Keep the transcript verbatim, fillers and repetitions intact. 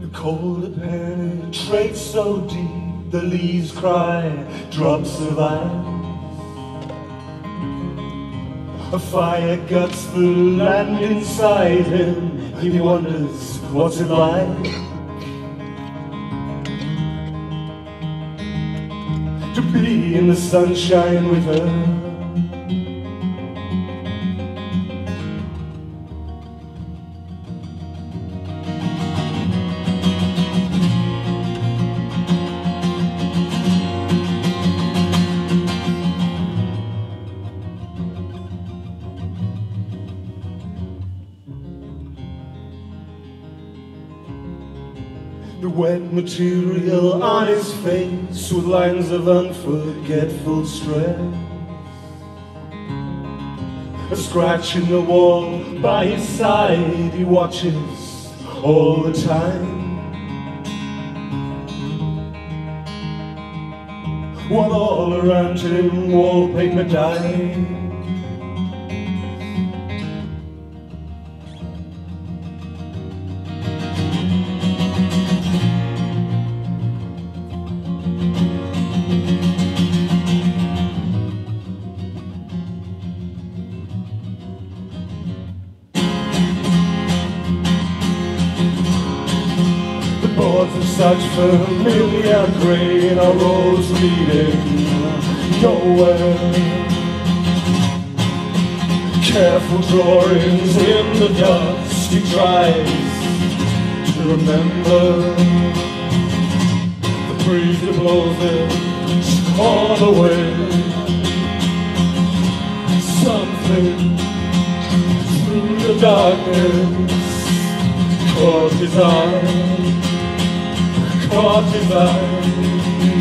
The cold penetrates so deep, the leaves cry, drops of ice. A fire guts the land inside him, he wonders what's it like to be in the sunshine with her. The wet material on his face with lines of unforgetful stress. A scratch in the wall by his side, he watches all the time. While all around him wallpaper dies. Boards of such familiar grain are roads leading nowhere. Careful drawings in the dust, he tries to remember. The breeze that blows it all the way. Something through the darkness caught his eye. Caught his eye.